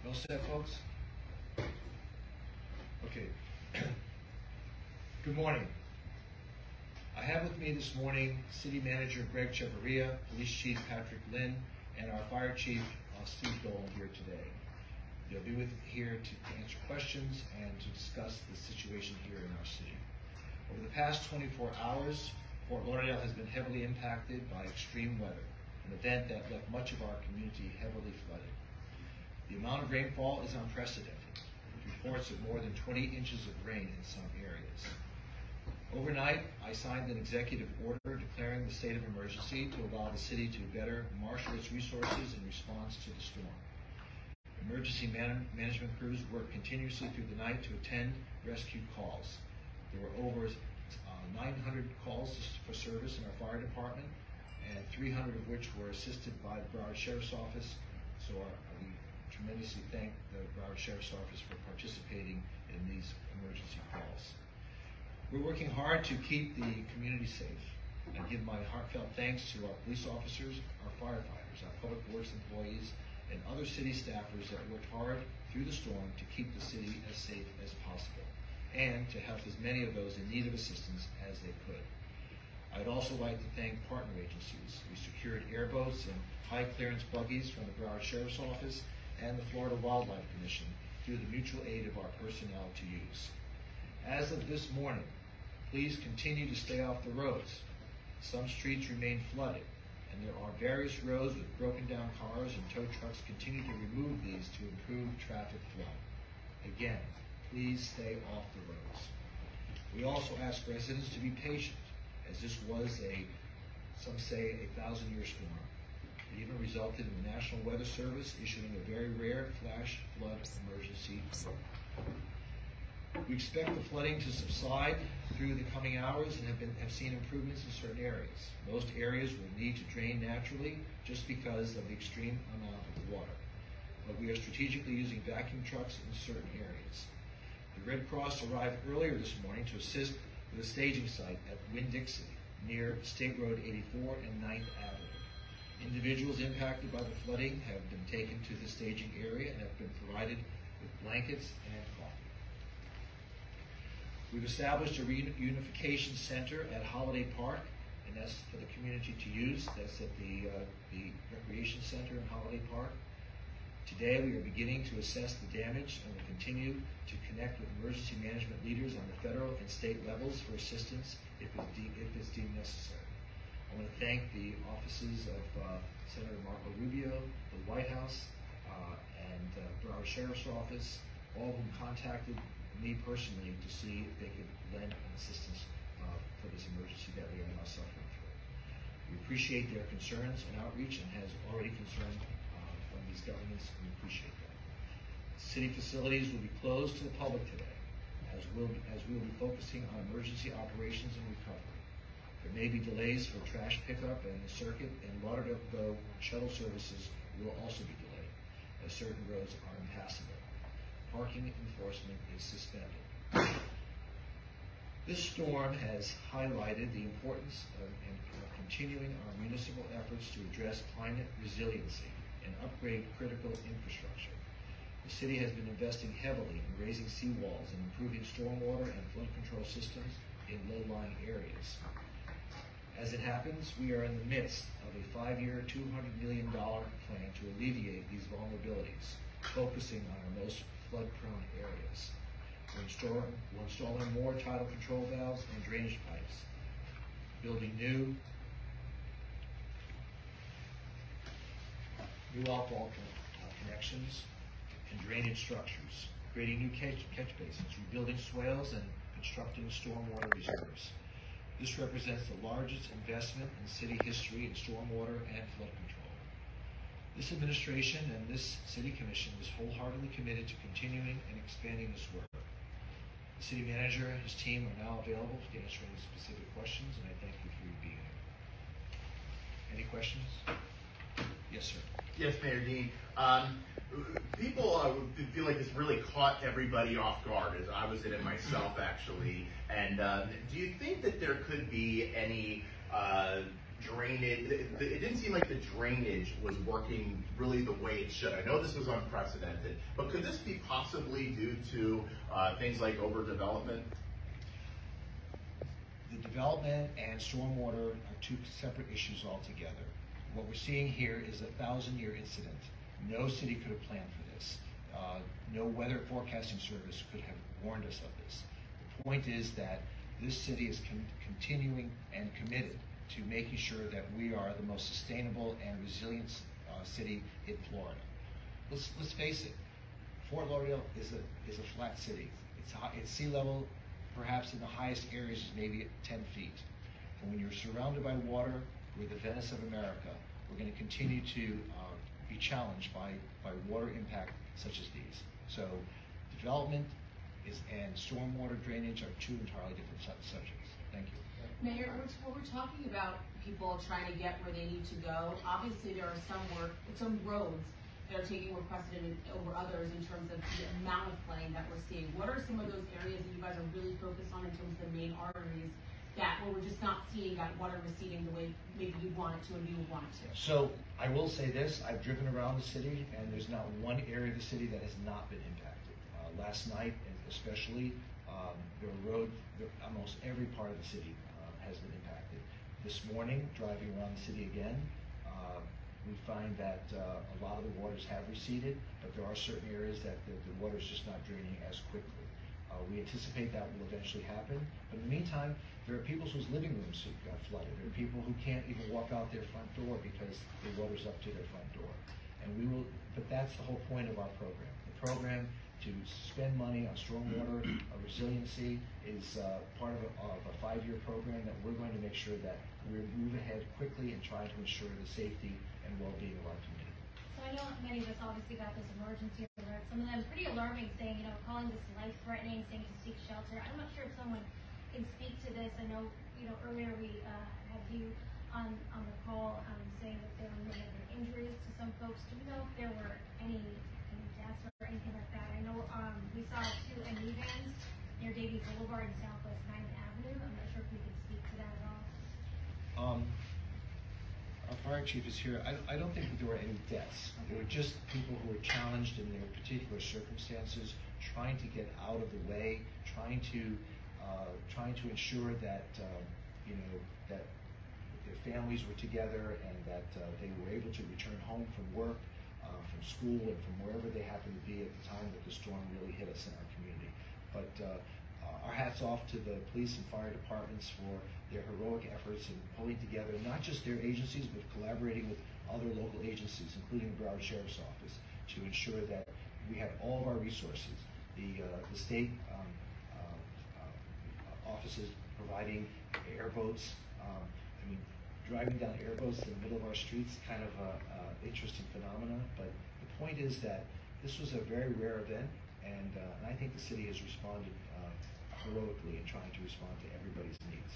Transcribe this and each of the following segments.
All set, folks? Okay. Good morning. I have with me this morning City Manager Greg Chavarria, Police Chief Patrick Lynn, and our Fire Chief Steve Dolan here today. They'll be here to answer questions and to discuss the situation here in our city. Over the past 24 hours, Fort Lauderdale has been heavily impacted by extreme weather, an event that left much of our community heavily flooded. The amount of rainfall is unprecedented, with reports of more than 20 inches of rain in some areas. Overnight, I signed an executive order declaring the state of emergency to allow the city to better marshal its resources in response to the storm. Emergency management crews worked continuously through the night to attend rescue calls. There were over 900 calls for service in our fire department, and 300 of which were assisted by the Broward Sheriff's Office. So we tremendously thank the Broward Sheriff's Office for participating in these emergency calls. We're working hard to keep the community safe. I give my heartfelt thanks to our police officers, our firefighters, our public works employees, and other city staffers that worked hard through the storm to keep the city as safe as possible, and to help as many of those in need of assistance as they could. I'd also like to thank partner agencies. We secured airboats and high clearance buggies from the Broward Sheriff's Office and the Florida Wildlife Commission through the mutual aid of our personnel to use. As of this morning, please continue to stay off the roads. Some streets remain flooded, and there are various roads with broken down cars, and tow trucks continue to remove these to improve traffic flow. Again, please stay off the roads. We also ask residents to be patient, as this was some say, a 1,000-year storm. It even resulted in the National Weather Service issuing a very rare flash flood emergency alert. We expect the flooding to subside through the coming hours and have seen improvements in certain areas. Most areas will need to drain naturally just because of the extreme amount of water. But we are strategically using vacuum trucks in certain areas. The Red Cross arrived earlier this morning to assist with a staging site at Winn-Dixie near State Road 84 and 9th Avenue. Individuals impacted by the flooding have been taken to the staging area and have been provided with blankets and coffee. We've established a reunification center at Holiday Park, and that's for the community to use. That's at the recreation center in Holiday Park. Today we are beginning to assess the damage and will continue to connect with emergency management leaders on the federal and state levels for assistance if it's deemed necessary. I want to thank the offices of Senator Marco Rubio, the White House, and Broward Sheriff's Office, all of whom contacted me personally to see if they could lend assistance for this emergency that we are now suffering through. We appreciate their concerns and outreach, and has already concerned from these governments, and we appreciate that. City facilities will be closed to the public today, as we will be focusing on emergency operations and recovery. There may be delays for trash pickup and the circuit, and Lauderdale Go shuttle services will also be delayed, as certain roads are impassable. Parking enforcement is suspended. This storm has highlighted the importance of continuing our municipal efforts to address climate resiliency and upgrade critical infrastructure. The city has been investing heavily in raising seawalls and improving stormwater and flood control systems in low-lying areas. As it happens, we are in the midst of a 5-year, $200 million plan to alleviate these vulnerabilities, focusing on our most flood-prone areas. We're installing more tidal control valves and drainage pipes, building new outfall connections and drainage structures, creating new catch basins, rebuilding swales, and constructing stormwater reserves. This represents the largest investment in city history in stormwater and flood control. This administration and this city commission is wholeheartedly committed to continuing and expanding this work. The city manager and his team are now available to answer any specific questions, and I thank you for your being here. Any questions? Yes, sir. Yes, Mayor Dean. People feel like this really caught everybody off guard, as I was in it myself, actually. And do you think that there could be any drainage, it didn't seem like the drainage was working really the way it should. I know this was unprecedented, but could this be possibly due to things like overdevelopment? The development and stormwater are two separate issues altogether. What we're seeing here is a 1,000-year incident. No city could have planned for this. No weather forecasting service could have warned us of this. The point is that this city is continuing and committed to making sure that we are the most sustainable and resilient city in Florida. Let's face it, Fort Lauderdale is a flat city. It's sea level, perhaps in the highest areas is maybe 10 feet. And when you're surrounded by water, we're the Venice of America. We're going to continue to be challenged by water impact such as these. So development and stormwater drainage are two entirely different subjects. Thank you. Mayor, we're talking about people trying to get where they need to go. Obviously, there are some roads that are taking more precedent over others in terms of the amount of flooding that we're seeing. What are some of those areas that you guys are really focused on in terms of the main arteries that where we're just not seeing that water receding the way maybe you want it to and you would want it to? So I will say this, I've driven around the city and there's not one area of the city that has not been impacted. Last night especially, almost every part of the city has been impacted. This morning, driving around the city again, we find that a lot of the waters have receded, but there are certain areas that the water is just not draining as quickly. We anticipate that will eventually happen, but in the meantime, there are people whose living rooms got flooded. There are people who can't even walk out their front door because the water's up to their front door. And but that's the whole point of our program. The program to spend money on stormwater resiliency is part of a 5-year program that we're going to make sure that we move ahead quickly and try to ensure the safety and well-being of our community. So I know many of us obviously got this emergency alert. Some of them pretty alarming, saying, calling this life-threatening, saying to seek shelter. I'm not sure if someone can speak to this. I know, earlier we had you on the call saying that there may have been injuries to some folks. Do we know if there were any deaths or anything like that? I know we saw 2 ME vans near Davie Boulevard and Southwest 9th Avenue. I'm not sure if we could speak to that at all. Our fire chief is here. I don't think that there were any deaths. There were just people who were challenged in their particular circumstances, trying to get out of the way, trying to ensure that that their families were together and that they were able to return home from work, from school, and from wherever they happened to be at the time that the storm really hit us in our community. But our hats off to the police and fire departments for their heroic efforts in pulling together not just their agencies, but collaborating with other local agencies, including the Broward Sheriff's Office, to ensure that we had all of our resources. The state offices providing airboats. Driving down airboats in the middle of our streets, kind of an interesting phenomenon. But the point is that this was a very rare event, and I think the city has responded heroically in trying to respond to everybody's needs.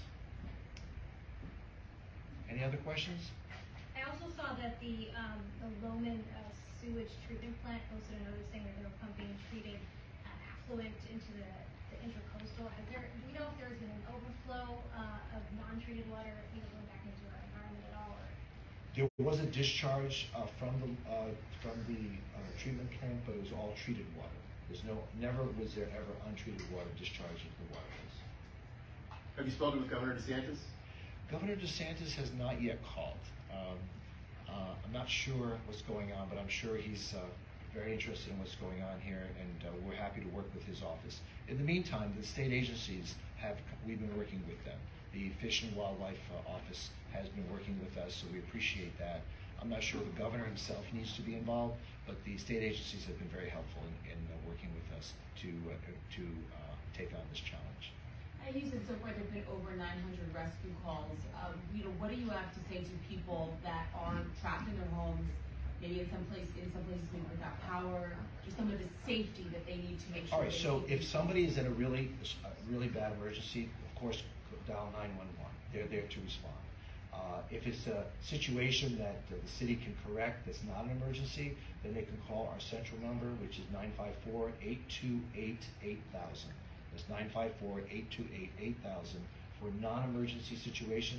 Any other questions? I also saw that the Loman sewage treatment plant posted a notice saying that they were pumping treated affluent into the intercoastal. Do we know if there's been an overflow of non-treated water going back into our environment at all? There was a discharge from the treatment plant, but it was all treated water. Never was there ever untreated water discharged into the waterways. Have you spoken with Governor DeSantis? Governor DeSantis has not yet called. I'm not sure what's going on, but I'm sure he's very interested in what's going on here, and we're happy to work with his office. In the meantime, the state agencies we've been working with them. The Fish and Wildlife Office has been working with us, so we appreciate that. I'm not sure the governor himself needs to be involved, but the state agencies have been very helpful in working with us to take on this challenge. You said so far there have been over 900 rescue calls. What do you have to say to people that are trapped in their homes, maybe in some places maybe without power, just some of the safety that they need to make sure? All right, so if somebody is in a really bad emergency, of course, dial 911. They're there to respond. If it's a situation that the city can correct that's not an emergency, then they can call our central number, which is 954-828-8000. That's 954-828-8000 for non-emergency situations.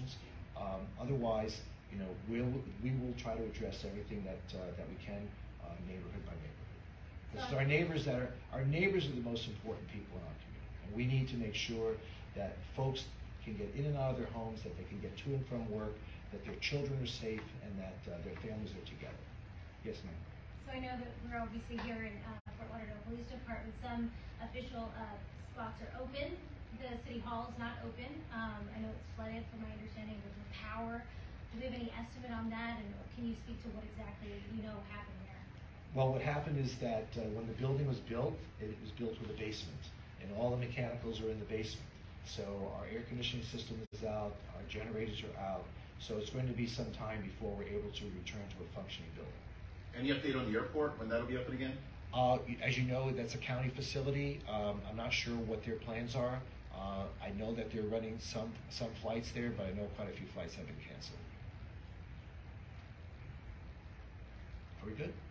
Otherwise, you know, we will try to address everything that we can, neighborhood by neighborhood. Because our neighbors are the most important people in our community, and we need to make sure that folks can get in and out of their homes, that they can get to and from work, that their children are safe, and that their families are together. Yes, ma'am. So I know that we're obviously here in Fort Lauderdale Police Department. Some official spots are open. The city hall is not open. I know it's flooded, from my understanding, with the power. Do we have any estimate on that, and can you speak to what exactly you know happened there? Well, what happened is that when the building was built, it was built with a basement, and all the mechanicals are in the basement. So our air conditioning system is out, our generators are out, so it's going to be some time before we're able to return to a functioning building. Any update on the airport, when that'll be open again? As you know, that's a county facility. I'm not sure what their plans are. I know that they're running some flights there, but I know quite a few flights have been canceled. Are we good?